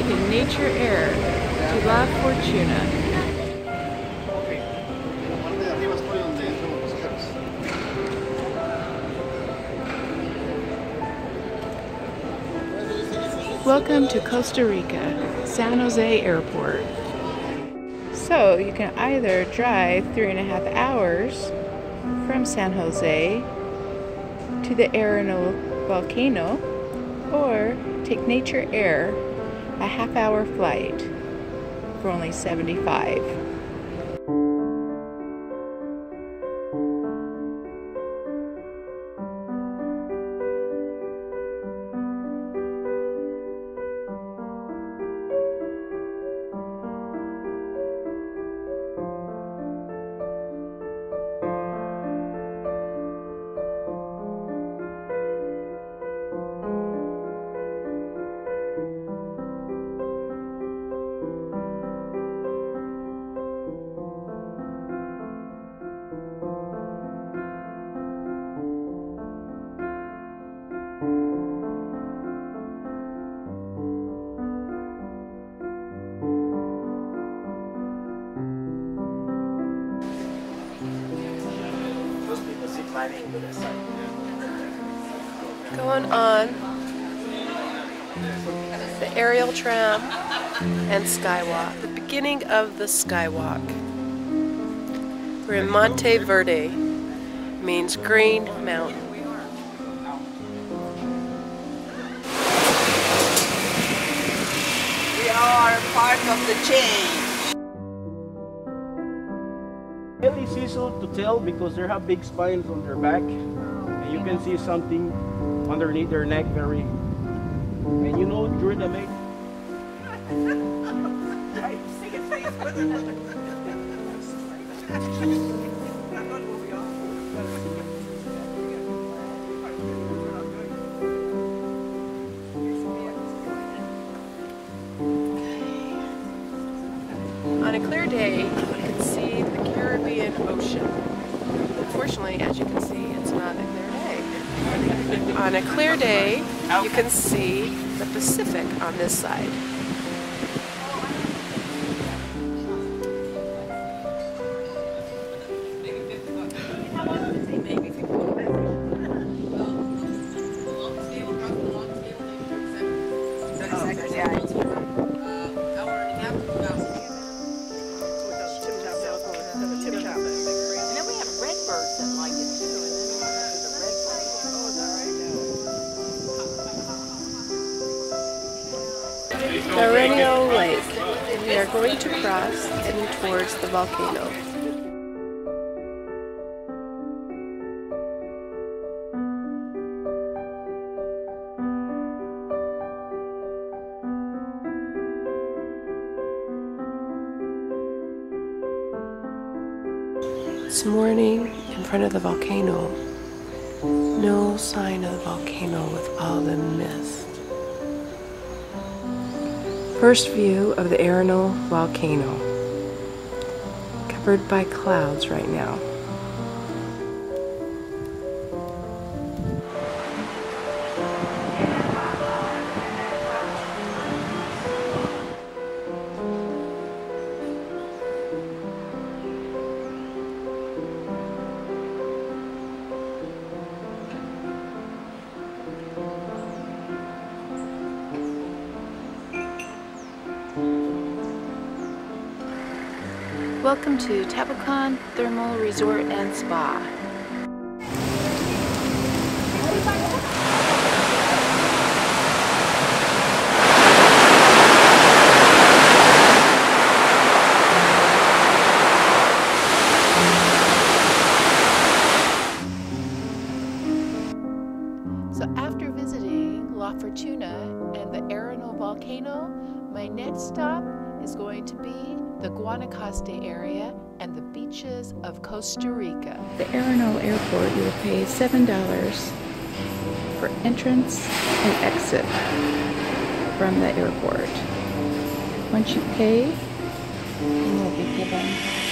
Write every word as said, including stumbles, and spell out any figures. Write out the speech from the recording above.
taking nature air to La Fortuna. Welcome to Costa Rica, San Jose Airport. So you can either drive three and a half hours from San Jose to the Arenal Volcano, or take nature air, a half hour flight for only seventy-five dollars. Going on the aerial tram and skywalk, the beginning of the skywalk. We're in Monteverde, means green mountain. We are part of the chain. Really easy to tell because they have big spines on their back, and you can see something underneath their neck very, and you know during the mate. On a clear day, you can see the Caribbean Ocean. Unfortunately, as you can see, it's not a clear day. On a clear day, you can see the Pacific on this side. The Arenal Lake, and we are going to cross heading towards the volcano. It's morning in front of the volcano. No sign of the volcano with all the mist. First view of the Arenal Volcano, covered by clouds right now. Welcome to Tabacon Thermal Resort and Spa. So after visiting La Fortuna and the Arenal Volcano, my next stop is going to be the Guanacaste area and the beaches of Costa Rica. The Arenal Airport, you will pay seven dollars for entrance and exit from the airport. Once you pay, you will be given